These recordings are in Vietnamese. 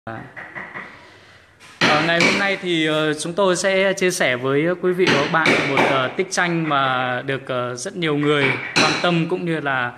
Ngày hôm nay thì chúng tôi sẽ chia sẻ với quý vị và các bạn một tích tranh mà được rất nhiều người quan tâm, cũng như là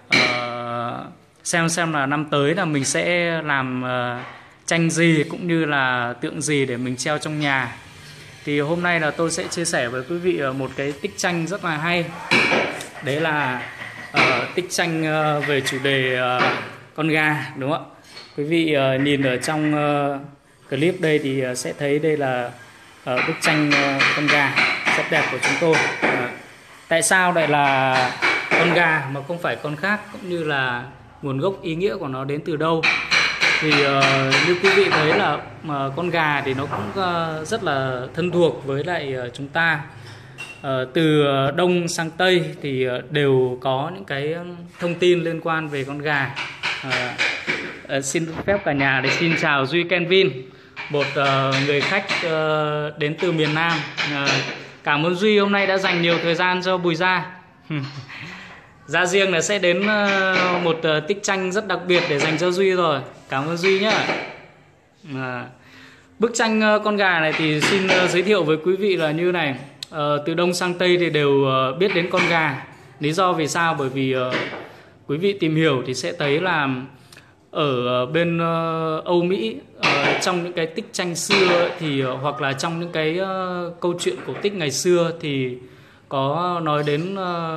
xem là năm tới là mình sẽ làm tranh gì cũng như là tượng gì để mình treo trong nhà. Thì hôm nay là tôi sẽ chia sẻ với quý vị một cái tích tranh rất là hay. Đấy là tích tranh về chủ đề con gà, đúng không ạ? Quý vị nhìn ở trong clip đây thì sẽ thấy đây là bức tranh con gà rất đẹp của chúng tôi. Tại sao lại là con gà mà không phải con khác, cũng như là nguồn gốc ý nghĩa của nó đến từ đâu? Thì như quý vị thấy là con gà thì nó cũng rất là thân thuộc với lại chúng ta. Từ Đông sang Tây thì đều có những cái thông tin liên quan về con gà. Xin phép cả nhà để xin chào Duy Kenvin, một người khách đến từ miền Nam. Cảm ơn Duy hôm nay đã dành nhiều thời gian cho Bùi Gia. Gia riêng là sẽ đến một tích tranh rất đặc biệt để dành cho Duy rồi. Cảm ơn Duy nhé. Bức tranh con gà này thì xin giới thiệu với quý vị là như này. Từ Đông sang Tây thì đều biết đến con gà. Lý do vì sao? Bởi vì quý vị tìm hiểu thì sẽ thấy là ở bên Âu Mỹ, trong những cái tích tranh xưa thì hoặc là trong những cái câu chuyện cổ tích ngày xưa thì có nói đến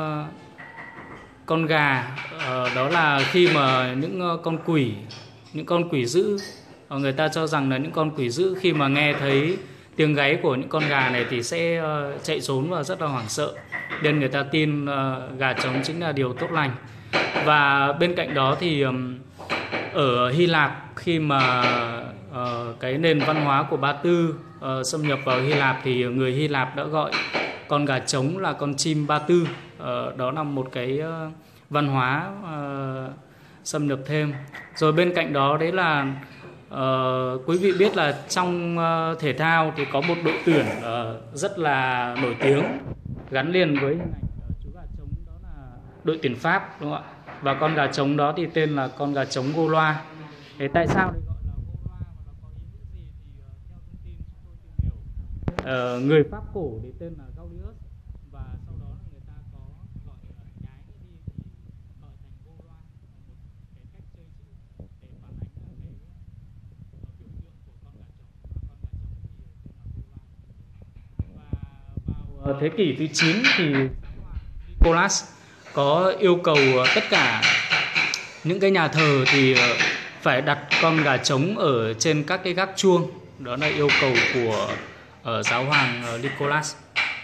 con gà. Đó là khi mà những con quỷ dữ, người ta cho rằng là những con quỷ dữ khi mà nghe thấy tiếng gáy của những con gà này thì sẽ chạy trốn và rất là hoảng sợ, nên người ta tin gà trống chính là điều tốt lành. Và bên cạnh đó thì ở Hy Lạp, khi mà cái nền văn hóa của Ba Tư xâm nhập vào Hy Lạp thì người Hy Lạp đã gọi con gà trống là con chim Ba Tư. Đó là một cái văn hóa xâm nhập thêm. Rồi bên cạnh đó đấy là quý vị biết là trong thể thao thì có một đội tuyển rất là nổi tiếng gắn liền với hình ảnh chú gà trống, đó là đội tuyển Pháp, đúng không ạ? Và con gà trống đó thì tên là con gà trống Gaulois. Thế tại sao lại gọi là Gaulois và nó có ý nghĩa gì? Thì theo thông tin chúng tôi tìm hiểu, người Pháp cổ thì tên là Gaulius, và sau đó là người ta có gọi nhái đi thì gọi thành Gaulois, một cái cách chơi chữ để phản ánh là cái biểu tượng của con gà trống. Con gà trống thì tên là Gaulois. Và vào thế kỷ thứ 9 thì Nicolas có yêu cầu tất cả những cái nhà thờ thì phải đặt con gà trống ở trên các cái gác chuông. Đó là yêu cầu của giáo hoàng Nicolas.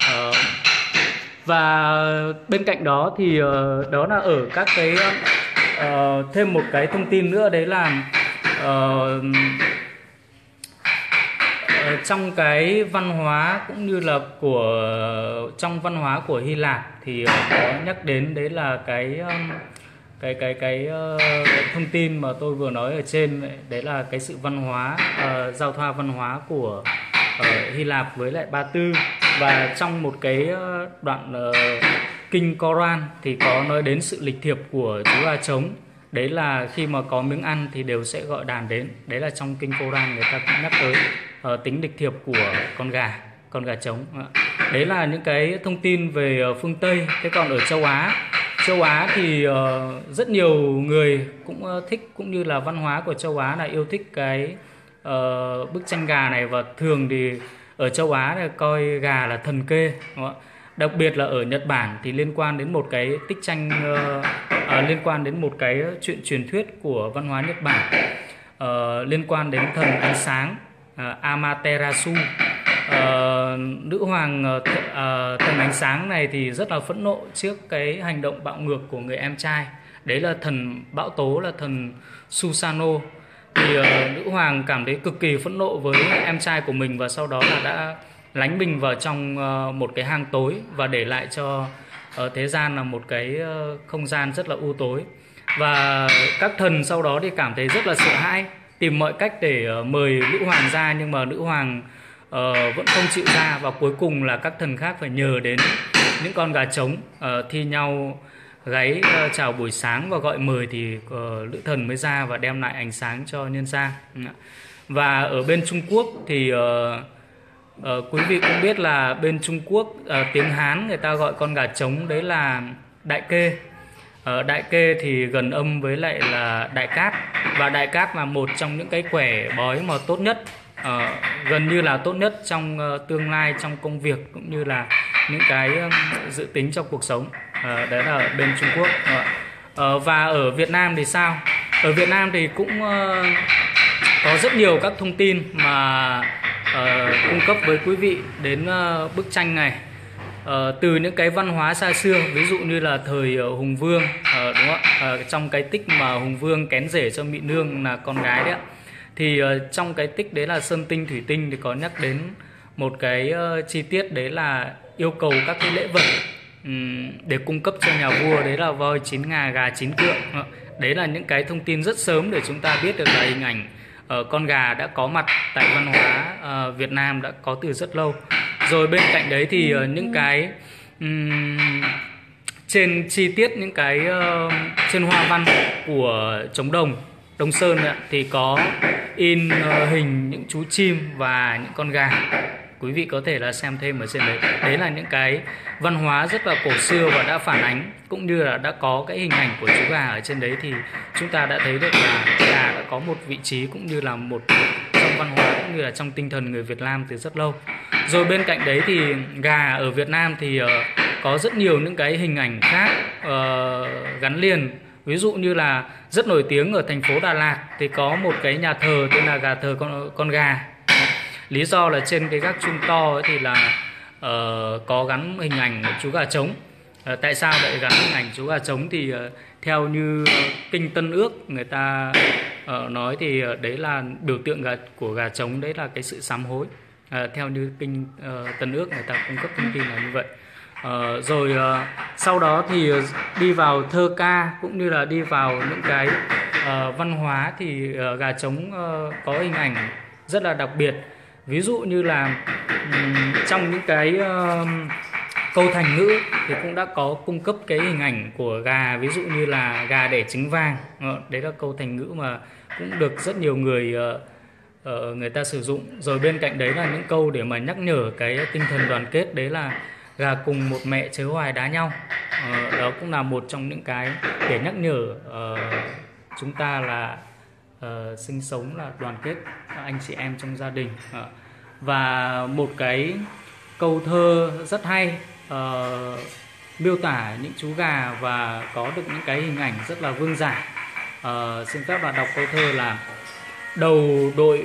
Và bên cạnh đó thì đó là ở các cái thêm một cái thông tin nữa, đấy là trong cái văn hóa cũng như là trong văn hóa của Hy Lạp thì có nhắc đến đấy là cái thông tin mà tôi vừa nói ở trên, đấy là cái sự văn hóa, giao thoa văn hóa của Hy Lạp với lại Ba Tư. Và trong một cái đoạn kinh Koran thì có nói đến sự lịch thiệp của chú gà trống. Đấy là khi mà có miếng ăn thì đều sẽ gọi đàn đến. Đấy là trong kinh Koran người ta cũng nhắc tới tính lịch thiệp của con gà trống. Đấy là những cái thông tin về phương Tây. Thế còn ở châu Á thì rất nhiều người cũng thích, cũng như là văn hóa của châu Á là yêu thích cái bức tranh gà này. Và thường thì ở châu Á là coi gà là thần kê, đúng không? Đặc biệt là ở Nhật Bản thì liên quan đến một cái tích tranh, liên quan đến một cái chuyện truyền thuyết của văn hóa Nhật Bản, liên quan đến thần ánh sáng Amaterasu. Nữ hoàng thần ánh sáng này thì rất là phẫn nộ trước cái hành động bạo ngược của người em trai. Đấy là thần bão tố, là thần Susano. Thì nữ hoàng cảm thấy cực kỳ phẫn nộ với em trai của mình, và sau đó là đã lánh mình vào trong một cái hang tối và để lại cho thế gian là một cái không gian rất là u tối. Và các thần sau đó thì cảm thấy rất là sợ hãi, tìm mọi cách để mời nữ hoàng ra, nhưng mà nữ hoàng vẫn không chịu ra. Và cuối cùng là các thần khác phải nhờ đến những con gà trống thi nhau gáy chào buổi sáng và gọi mời thì nữ thần mới ra và đem lại ánh sáng cho nhân gian. Và ở bên Trung Quốc thì quý vị cũng biết là bên Trung Quốc tiếng Hán người ta gọi con gà trống đấy là đại kê. Đại kê thì gần âm với lại là đại cát, và đại cát là một trong những cái quẻ bói mà tốt nhất, gần như là tốt nhất trong tương lai, trong công việc cũng như là những cái dự tính trong cuộc sống. Đấy là ở bên Trung Quốc. Và ở Việt Nam thì sao? Ở Việt Nam thì cũng có rất nhiều các thông tin mà cung cấp với quý vị đến bức tranh này. Từ những cái văn hóa xa xưa, ví dụ như là thời Hùng Vương, đúng không? Trong cái tích mà Hùng Vương kén rể cho Mị Nương là con gái đấy, thì trong cái tích đấy là Sơn Tinh Thủy Tinh thì có nhắc đến một cái chi tiết đấy là yêu cầu các cái lễ vật để cung cấp cho nhà vua, đấy là voi 9 ngà, gà 9 cựa. Đấy là những cái thông tin rất sớm để chúng ta biết được là hình ảnh con gà đã có mặt tại văn hóa Việt Nam đã có từ rất lâu. Rồi bên cạnh đấy thì những cái trên chi tiết, những cái trên hoa văn của trống đồng Đông Sơn ấy, thì có in hình những chú chim và những con gà. Quý vị có thể là xem thêm ở trên đấy. Đấy là những cái văn hóa rất là cổ xưa và đã phản ánh, cũng như là đã có cái hình ảnh của chú gà ở trên đấy, thì chúng ta đã thấy được là gà đã có một vị trí cũng như là một trong văn hóa cũng như là trong tinh thần người Việt Nam từ rất lâu. Rồi bên cạnh đấy thì gà ở Việt Nam thì có rất nhiều những cái hình ảnh khác gắn liền. Ví dụ như là rất nổi tiếng ở thành phố Đà Lạt thì có một cái nhà thờ tên là nhà thờ con gà. Lý do là trên cái gác chuông to ấy thì là có gắn hình ảnh chú gà trống. Tại sao lại gắn hình ảnh chú gà trống? Thì theo như kinh Tân Ước người ta nói thì đấy là biểu tượng của gà trống, đấy là cái sự sám hối. Theo như kinh Tân Ước người ta cung cấp thông tin là như vậy. Rồi sau đó thì đi vào thơ ca cũng như là đi vào những cái văn hóa thì gà trống có hình ảnh rất là đặc biệt. Ví dụ như là trong những cái câu thành ngữ thì cũng đã có cung cấp cái hình ảnh của gà, ví dụ như là gà đẻ trứng vàng. Đấy là câu thành ngữ mà cũng được rất nhiều người ta sử dụng. Rồi bên cạnh đấy là những câu để mà nhắc nhở cái tinh thần đoàn kết, đấy là gà cùng một mẹ chớ hoài đá nhau. Đó cũng là một trong những cái để nhắc nhở chúng ta là sinh sống là đoàn kết anh chị em trong gia đình. Và một cái câu thơ rất hay miêu tả những chú gà và có được những cái hình ảnh rất là vương giả. Xin phép là đọc câu thơ là: đầu đội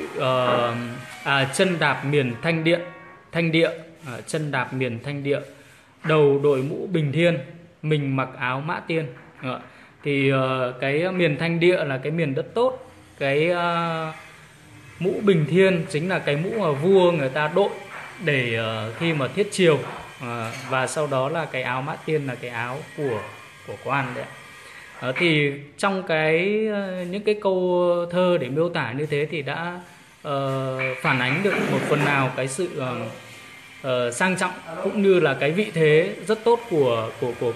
chân đạp miền thanh địa, chân đạp miền thanh địa, đầu đội mũ bình thiên, mình mặc áo mã tiên. Thì cái miền thanh địa là cái miền đất tốt, cái mũ bình thiên chính là cái mũ mà vua người ta đội để khi mà thiết triều, và sau đó là cái áo mã tiên là cái áo của quan đấy. Thì trong những cái câu thơ để miêu tả như thế thì đã phản ánh được một phần nào cái sự sang trọng cũng như là cái vị thế rất tốt của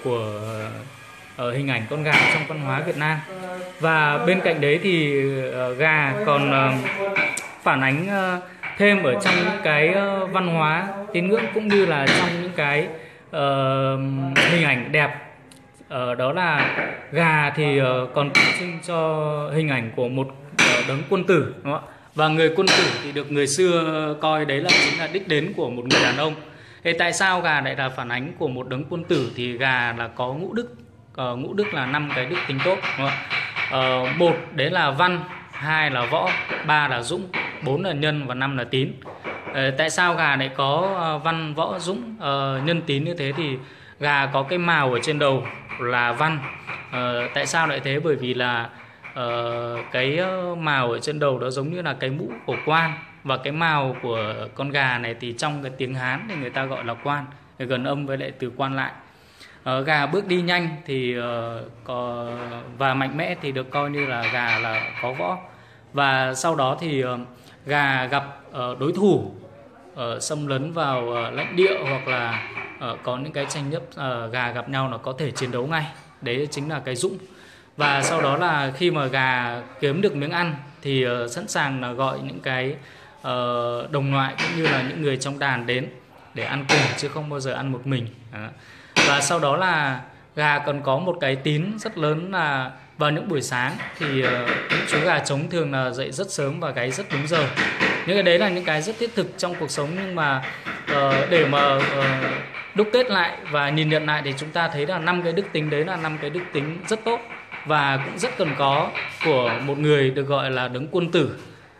hình ảnh con gà trong văn hóa Việt Nam. Và bên cạnh đấy thì gà còn phản ánh thêm ở trong những cái văn hóa tín ngưỡng cũng như là trong những cái hình ảnh đẹp. Đó là gà thì còn tượng trưng cho hình ảnh của một đấng quân tử, đúng không ạ? Và người quân tử thì được người xưa coi đấy là chính là đích đến của một người đàn ông. Thế tại sao gà lại là phản ánh của một đấng quân tử? Thì gà là có ngũ đức. Ngũ đức là 5 cái đức tính tốt, đúng không? 1 đấy là văn, 2 là võ, 3 là dũng, 4 là nhân và 5 là tín. Tại sao gà lại có văn, võ, dũng, nhân, tín như thế? Thì gà có cái mào ở trên đầu là văn. Tại sao lại thế? Bởi vì là cái mào ở trên đầu đó giống như là cái mũ của quan, và cái mào của con gà này thì trong cái tiếng Hán thì người ta gọi là quan, gần âm với lại từ quan lại. Gà bước đi nhanh thì và mạnh mẽ thì được coi như là gà là có võ. Và sau đó thì gà gặp đối thủ xâm lấn vào lãnh địa hoặc là có những cái tranh chấp, gà gặp nhau là có thể chiến đấu ngay. Đấy chính là cái dũng. Và sau đó là khi mà gà kiếm được miếng ăn thì sẵn sàng là gọi những cái đồng loại cũng như là những người trong đàn đến để ăn cùng, chứ không bao giờ ăn một mình. Đó. Và sau đó là gà còn có một cái tín rất lớn là vào những buổi sáng thì những chú gà trống thường là dậy rất sớm và gáy rất đúng giờ. Những cái đấy là những cái rất thiết thực trong cuộc sống, nhưng mà để mà đúc kết lại và nhìn nhận lại thì chúng ta thấy là 5 cái đức tính đấy là 5 cái đức tính rất tốt và cũng rất cần có của một người được gọi là đấng quân tử.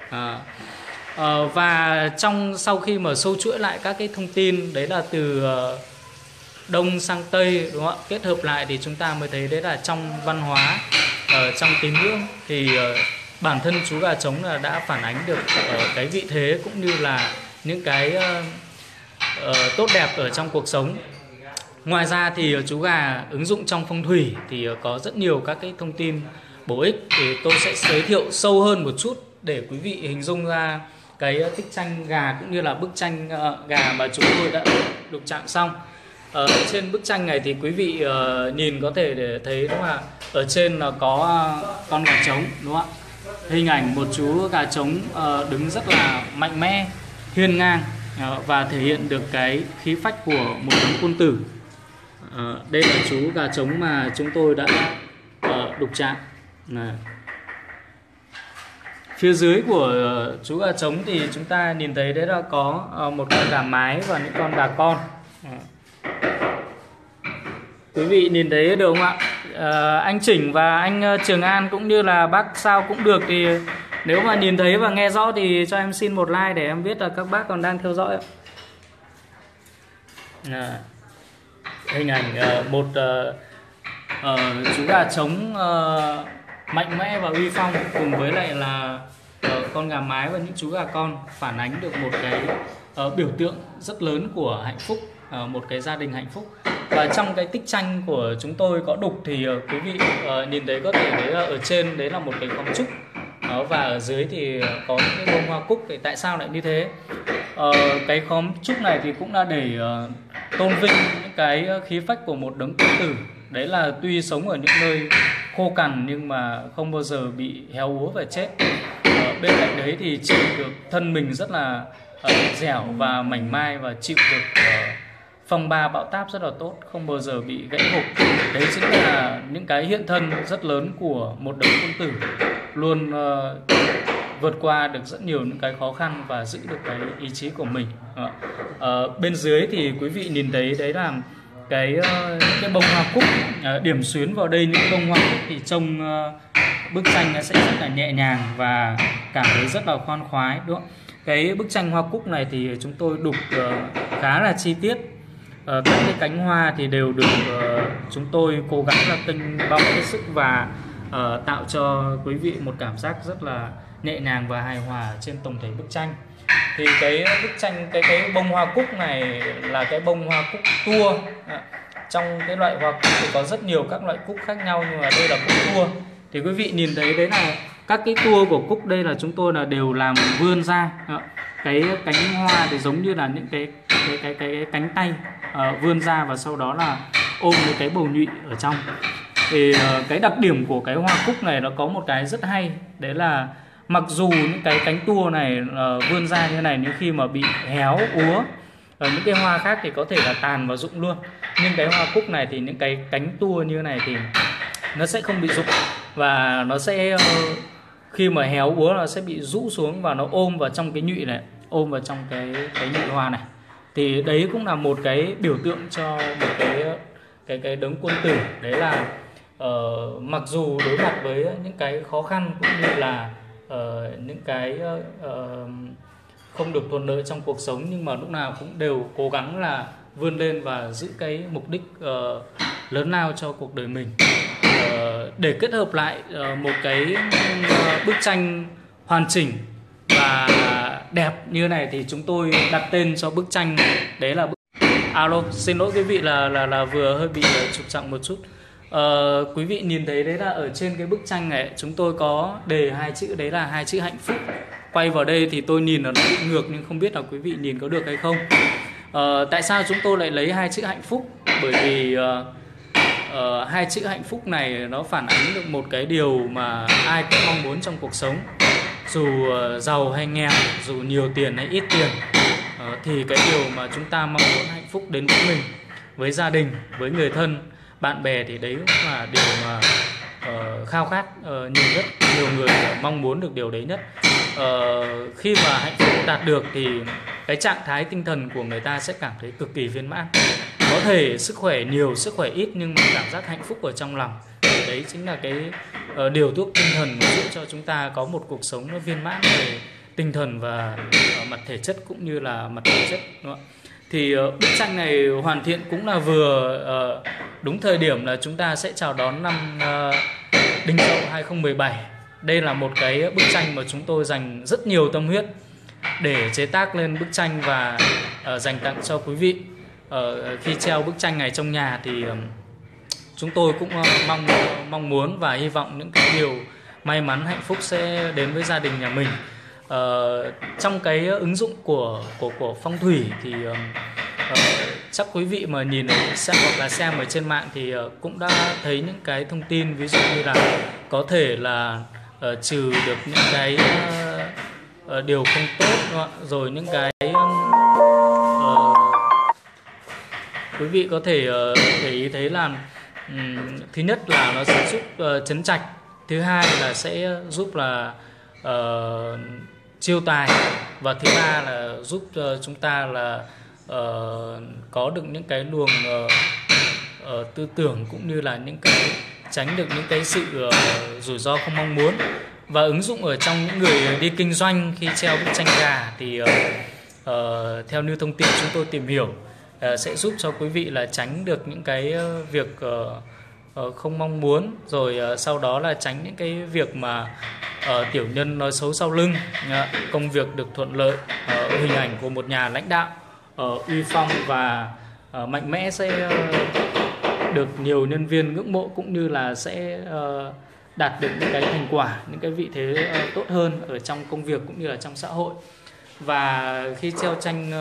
Và sau khi mà sâu chuỗi lại các cái thông tin đấy là từ Đông sang Tây, đúng không ạ, kết hợp lại thì chúng ta mới thấy đấy là trong văn hóa, trong tín ngưỡng thì bản thân chú gà trống là đã phản ánh được cái vị thế cũng như là những cái tốt đẹp ở trong cuộc sống. Ngoài ra thì chú gà ứng dụng trong phong thủy thì có rất nhiều các cái thông tin bổ ích, thì tôi sẽ giới thiệu sâu hơn một chút để quý vị hình dung ra cái tích tranh gà cũng như là bức tranh gà mà chúng tôi đã đục chạm xong. Ở trên bức tranh này thì quý vị nhìn có thể để thấy đúng là ở trên là có con gà trống, đúng không ạ? Hình ảnh một chú gà trống đứng rất là mạnh mẽ, hiên ngang và thể hiện được cái khí phách của một đấng quân tử. Đây là chú gà trống mà chúng tôi đã đục chạm. Phía dưới của chú gà trống thì chúng ta nhìn thấy đấy là có một con gà mái và những con gà con. Quý vị nhìn thấy được không ạ? Anh Chỉnh và anh Trường An cũng như là bác Sao cũng được, thì nếu mà nhìn thấy và nghe rõ thì cho em xin một like để em biết là các bác còn đang theo dõi. Hình ảnh một chú gà trống mạnh mẽ và uy phong cùng với lại là con gà mái và những chú gà con phản ánh được một cái biểu tượng rất lớn của hạnh phúc, một cái gia đình hạnh phúc. Và trong cái tích tranh của chúng tôi có đục thì quý vị nhìn thấy có thể thấy là ở trên đấy là một cái khóm trúc và ở dưới thì có những cái bông hoa cúc. Thì tại sao lại như thế? Cái khóm trúc này thì cũng là để tôn vinh những cái khí phách của một đấng quân tử. Đấy là tuy sống ở những nơi khô cằn nhưng mà không bao giờ bị héo úa và chết. Bên cạnh đấy thì chịu được thân mình rất là dẻo và mảnh mai và chịu được phong ba bão táp rất là tốt, không bao giờ bị gãy gục. Đấy chính là những cái hiện thân rất lớn của một đấng quân tử, luôn vượt qua được rất nhiều những cái khó khăn và giữ được cái ý chí của mình. Bên dưới thì quý vị nhìn thấy đấy là cái bông hoa cúc điểm xuyến vào đây. Những bông hoa cúc thì trông bức tranh nó sẽ rất là nhẹ nhàng và cảm thấy rất là khoan khoái, đúng không? Cái bức tranh hoa cúc này thì chúng tôi đục khá là chi tiết. Các cái cánh hoa thì đều được chúng tôi cố gắng là tinh bóng hết sức và tạo cho quý vị một cảm giác rất là nhẹ nhàng và hài hòa trên tổng thể bức tranh. Thì cái bức tranh cái bông hoa cúc này là cái bông hoa cúc tua. Trong cái loại hoa cúc thì có rất nhiều các loại cúc khác nhau, nhưng mà đây là cúc tua. Thì quý vị nhìn thấy đấy là các cái tua của cúc đây là chúng tôi là đều làm vươn ra. Cái cánh hoa thì giống như là những cái cánh tay vươn ra và sau đó là ôm với cái bầu nhụy ở trong. Thì cái đặc điểm của cái hoa cúc này nó có một cái rất hay, đấy là mặc dù những cái cánh tua này vươn ra như này, nhưng khi mà bị héo úa những cái hoa khác thì có thể là tàn và rụng luôn, nhưng cái hoa cúc này thì những cái cánh tua như này thì nó sẽ không bị rụng và nó sẽ khi mà héo úa nó sẽ bị rũ xuống và nó ôm vào trong cái nhụy này, ôm vào trong cái nhụy hoa này. Thì đấy cũng là một cái biểu tượng cho một cái đấng quân tử. Đấy là mặc dù đối mặt với những cái khó khăn cũng như là những cái không được thuận lợi trong cuộc sống, nhưng mà lúc nào cũng đều cố gắng là vươn lên và giữ cái mục đích lớn lao cho cuộc đời mình. Để kết hợp lại một cái bức tranh hoàn chỉnh và đẹp như này thì chúng tôi đặt tên cho bức tranh đấy là alo, xin lỗi quý vị là vừa hơi bị trục trặc một chút. Quý vị nhìn thấy đấy là ở trên cái bức tranh này chúng tôi có đề hai chữ, đấy là hai chữ hạnh phúc. Quay vào đây thì tôi nhìn nó bị ngược nhưng không biết là quý vị nhìn có được hay không. Tại sao chúng tôi lại lấy hai chữ hạnh phúc? Bởi vì hai chữ hạnh phúc này nó phản ánh được một cái điều mà ai cũng mong muốn trong cuộc sống. Dù giàu hay nghèo, dù nhiều tiền hay ít tiền, thì cái điều mà chúng ta mong muốn hạnh phúc đến với mình, với gia đình, với người thân, bạn bè thì đấy cũng là điều mà khao khát nhiều nhất, nhiều người mong muốn được điều đấy nhất. Khi mà hạnh phúc đạt được thì cái trạng thái tinh thần của người ta sẽ cảm thấy cực kỳ viên mãn. Có thể sức khỏe nhiều, sức khỏe ít, nhưng mà cảm giác hạnh phúc ở trong lòng, đấy chính là cái điều thuốc tinh thần giúp cho chúng ta có một cuộc sống nó viên mãn về tinh thần và mặt thể chất cũng như là mặt thể chất, đúng không? Thì bức tranh này hoàn thiện cũng là vừa đúng thời điểm là chúng ta sẽ chào đón năm Đinh Dậu 2017. Đây là một cái bức tranh mà chúng tôi dành rất nhiều tâm huyết để chế tác lên bức tranh và dành tặng cho quý vị. Khi treo bức tranh này trong nhà thì chúng tôi cũng mong muốn và hy vọng những cái điều may mắn hạnh phúc sẽ đến với gia đình nhà mình. Trong cái ứng dụng của phong thủy thì chắc quý vị mà nhìn xem hoặc là xem ở trên mạng thì cũng đã thấy những cái thông tin, ví dụ như là có thể là trừ được những cái điều không tốt, đúng không? Rồi những cái quý vị có thể để ý thấy là thứ nhất là nó sẽ giúp trấn trạch, thứ hai là sẽ giúp là chiêu tài, và thứ ba là giúp chúng ta là có được những cái luồng tư tưởng cũng như là những cái tránh được những cái sự rủi ro không mong muốn. Và ứng dụng ở trong những người đi kinh doanh khi treo bức tranh gà thì theo như thông tin chúng tôi tìm hiểu sẽ giúp cho quý vị là tránh được những cái việc không mong muốn, rồi sau đó là tránh những cái việc mà tiểu nhân nói xấu sau lưng, công việc được thuận lợi, hình ảnh của một nhà lãnh đạo uy phong và mạnh mẽ sẽ được nhiều nhân viên ngưỡng mộ, cũng như là sẽ đạt được những cái thành quả, những cái vị thế tốt hơn ở trong công việc cũng như là trong xã hội. Và khi treo tranh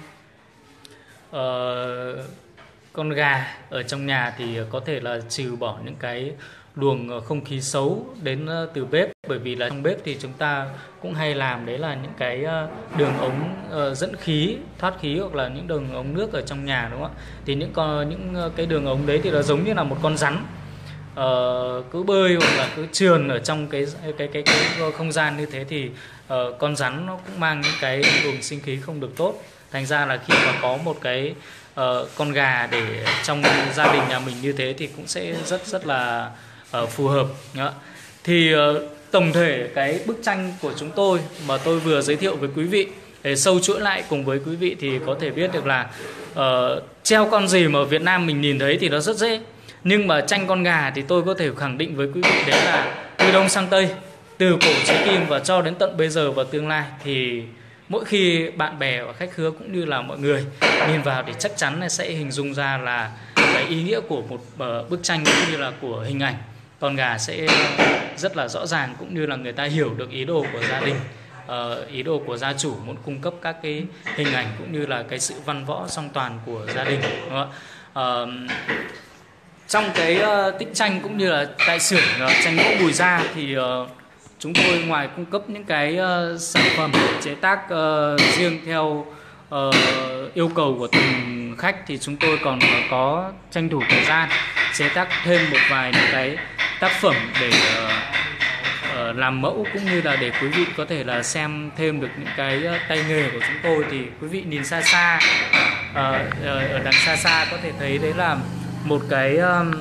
con gà ở trong nhà thì có thể là trừ bỏ những cái luồng không khí xấu đến từ bếp, bởi vì là trong bếp thì chúng ta cũng hay làm đấy là những cái đường ống dẫn khí, thoát khí, hoặc là những đường ống nước ở trong nhà, đúng không ạ? Thì những cái đường ống đấy thì nó giống như là một con rắn cứ bơi hoặc là cứ trườn ở trong cái không gian như thế, thì con rắn nó cũng mang những cái luồng sinh khí không được tốt. Thành ra là khi mà có một cái con gà để trong gia đình nhà mình như thế thì cũng sẽ rất là phù hợp. Thì tổng thể cái bức tranh của chúng tôi mà tôi vừa giới thiệu với quý vị, để sâu chuỗi lại cùng với quý vị thì có thể biết được là treo con gì mà ở Việt Nam mình nhìn thấy thì nó rất dễ, nhưng mà tranh con gà thì tôi có thể khẳng định với quý vị đấy là từ Đông sang Tây, từ cổ chí kim và cho đến tận bây giờ và tương lai, thì mỗi khi bạn bè và khách khứa cũng như là mọi người nhìn vào thì chắc chắn là sẽ hình dung ra là cái ý nghĩa của một bức tranh cũng như là của hình ảnh con gà sẽ rất là rõ ràng, cũng như là người ta hiểu được ý đồ của gia đình, ý đồ của gia chủ muốn cung cấp các cái hình ảnh cũng như là cái sự văn võ song toàn của gia đình, đúng không? Trong cái tích tranh cũng như là tại xưởng tranh gỗ Bùi Gia thì chúng tôi ngoài cung cấp những cái sản phẩm chế tác riêng theo yêu cầu của từng khách, thì chúng tôi còn có tranh thủ thời gian chế tác thêm một vài những cái tác phẩm để làm mẫu, cũng như là để quý vị có thể là xem thêm được những cái tay nghề của chúng tôi. Thì quý vị nhìn xa xa, ở đằng xa xa có thể thấy đấy là một cái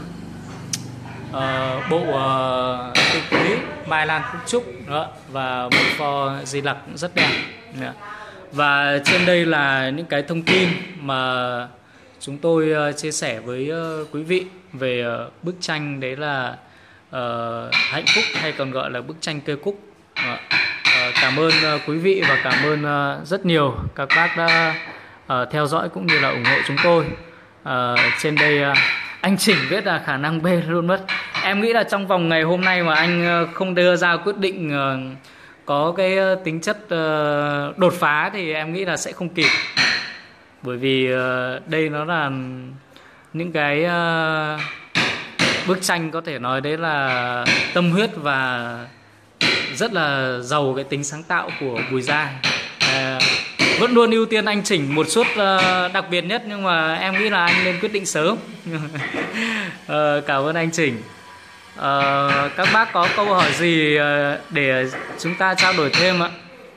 bộ tứ quý Mai Lan Phúc Trúc đó, và một pho Di Lặc cũng rất đẹp. Và trên đây là những cái thông tin mà chúng tôi chia sẻ với quý vị về bức tranh đấy là hạnh phúc, hay còn gọi là bức tranh cây cúc. Cảm ơn quý vị và cảm ơn rất nhiều các bác đã theo dõi cũng như là ủng hộ chúng tôi. Trên đây anh Chỉnh biết là khả năng bê luôn mất. Em nghĩ là trong vòng ngày hôm nay mà anh không đưa ra quyết định có cái tính chất đột phá thì em nghĩ là sẽ không kịp. Bởi vì đây nó là những cái bức tranh có thể nói đấy là tâm huyết và rất là giàu cái tính sáng tạo của Bùi Gia. Vẫn luôn ưu tiên anh chỉnh một suất đặc biệt nhất, nhưng mà em nghĩ là anh nên quyết định sớm. Cảm ơn anh chỉnh. Các bác có câu hỏi gì để chúng ta trao đổi thêm ạ?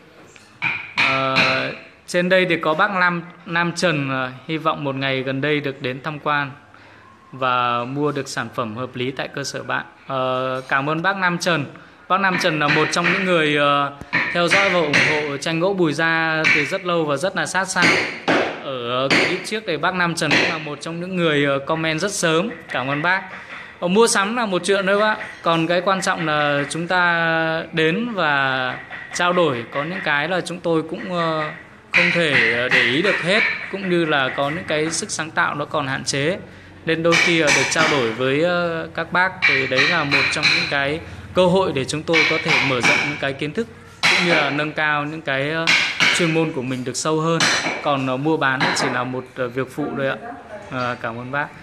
Trên đây thì có bác Nam Trần, hy vọng một ngày gần đây được đến tham quan và mua được sản phẩm hợp lý tại cơ sở bạn. Cảm ơn bác Nam Trần. Bác Nam Trần là một trong những người theo dõi và ủng hộ tranh gỗ Bùi Gia từ rất lâu và rất là sát sao. Ở clip trước thì bác Nam Trần cũng là một trong những người comment rất sớm. Cảm ơn bác. Mua sắm là một chuyện thôi bác, còn cái quan trọng là chúng ta đến và trao đổi. Có những cái là chúng tôi cũng không thể để ý được hết, cũng như là có những cái sức sáng tạo nó còn hạn chế, nên đôi khi được trao đổi với các bác thì đấy là một trong những cái cơ hội để chúng tôi có thể mở rộng những cái kiến thức, cũng như là nâng cao những cái chuyên môn của mình được sâu hơn. Còn mua bán chỉ là một việc phụ thôi ạ. Cảm ơn bác.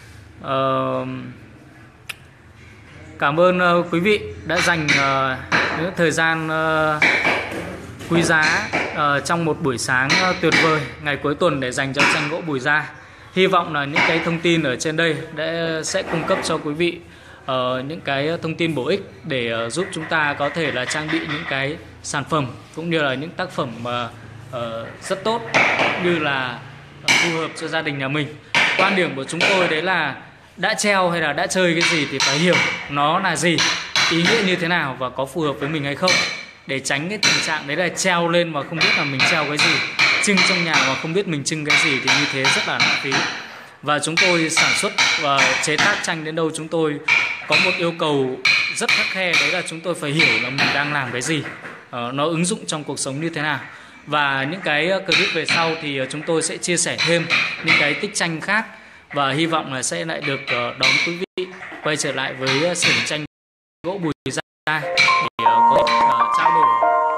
Cảm ơn quý vị đã dành những thời gian quý giá trong một buổi sáng tuyệt vời ngày cuối tuần để dành cho tranh gỗ Bùi Gia. Hy vọng là những cái thông tin ở trên đây sẽ cung cấp cho quý vị những cái thông tin bổ ích để giúp chúng ta có thể là trang bị những cái sản phẩm cũng như là những tác phẩm mà rất tốt, cũng như là phù hợp cho gia đình nhà mình. Quan điểm của chúng tôi đấy là đã treo hay là đã chơi cái gì thì phải hiểu nó là gì, ý nghĩa như thế nào và có phù hợp với mình hay không, để tránh cái tình trạng đấy là treo lên mà không biết là mình treo cái gì, trưng trong nhà mà không biết mình trưng cái gì, thì như thế rất là lãng phí. Và chúng tôi sản xuất và chế tác tranh đến đâu chúng tôi có một yêu cầu rất khắt khe, đấy là chúng tôi phải hiểu là mình đang làm cái gì, nó ứng dụng trong cuộc sống như thế nào. Và những cái clip về sau thì chúng tôi sẽ chia sẻ thêm những cái tích tranh khác, và hy vọng là sẽ lại được đón quý vị quay trở lại với xưởng tranh gỗ Bùi Gia để có trao đổi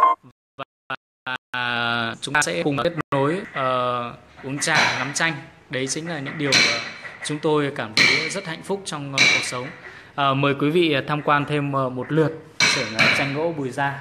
và chúng ta sẽ cùng kết nối uống trà ngắm tranh. Đấy chính là những điều chúng tôi cảm thấy rất hạnh phúc trong cuộc sống. Mời quý vị tham quan thêm một lượt xưởng tranh gỗ Bùi Gia.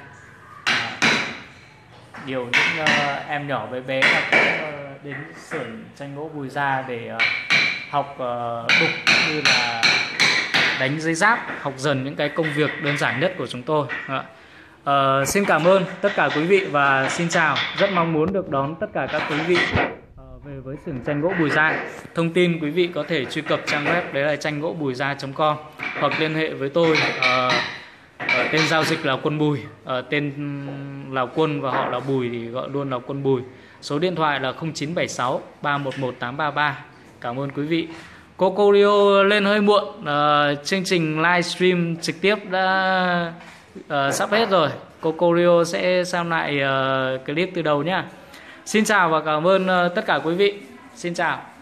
Nhiều những em nhỏ bé bé là cũng đến xưởng tranh gỗ Bùi Gia để học đục như là đánh giấy giáp, học dần những cái công việc đơn giản nhất của chúng tôi. Xin cảm ơn tất cả quý vị và xin chào. Rất mong muốn được đón tất cả các quý vị về với xưởng tranh gỗ Bùi Gia. Thông tin quý vị có thể truy cập trang web đấy là tranh gỗ bùi gia.com, hoặc liên hệ với tôi tên giao dịch là Quân Bùi, tên là Quân và họ là Bùi thì gọi luôn là Quân Bùi. Số điện thoại là 0976 311 833. Cảm ơn quý vị. Coco Rio lên hơi muộn, chương trình livestream trực tiếp đã sắp hết rồi. Coco Rio sẽ xem lại clip từ đầu nhé. Xin chào và cảm ơn tất cả quý vị. Xin chào.